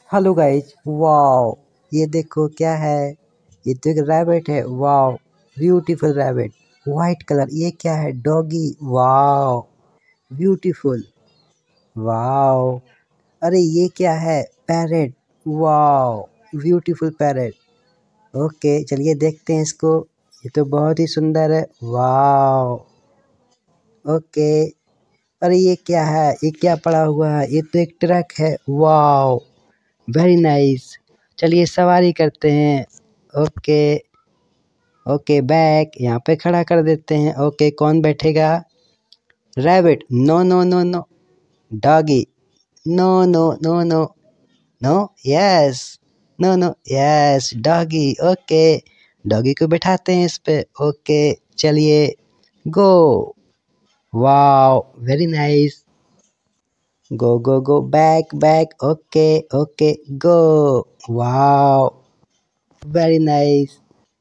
Hello guys, wow. ये देखो क्या है। ये तो एक रैबिट है। Wow, beautiful rabbit. White colour. ये क्या है? डॉगी। Wow, beautiful. वाओ। अरे ये क्या है? Parrot. Wow, beautiful parrot. Okay, चलिए देखते हैं इसको। ये तो बहुत ही सुंदर है। वाओ। ओके। अरे ये क्या है? ये क्या पड़ा हुआ है? ये तो एक ट्रक है। Wow, very nice. चलिए सवारी करते हैं। ओके। ओके, बैक यहाँ पे खड़ा कर देते हैं। ओके, कौन बैठेगा? Rabbit. No no no no. Doggy. No no no no. No. Yes. No no. Yes, doggy. Okay, doggy को बैठाते हैं इस पे। ओके, चलिए go. Wow, very nice. Go go go, back back. Okay okay, go. Wow, very nice.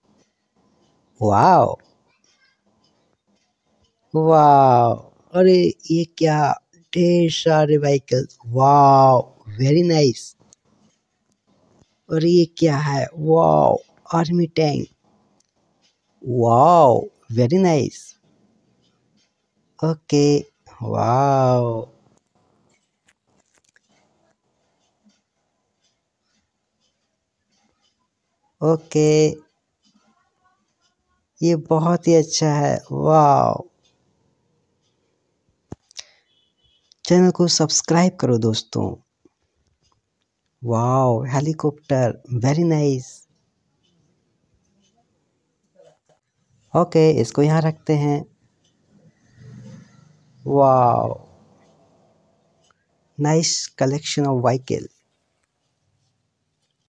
Wow. Wow. अरे ये क्या? ढेर सारे व्हीकल्स। Wow, very nice. और ये क्या है? Wow, army tank. Wow, very nice. Okay. Wow. Okay, ये बहुत ही अच्छा है। वाओ। चैनल को सब्सक्राइब करो दोस्तों। Wow, helicopter. Very nice. Okay, इसको यहाँ रखते हैं। Wow, nice collection of vehicle.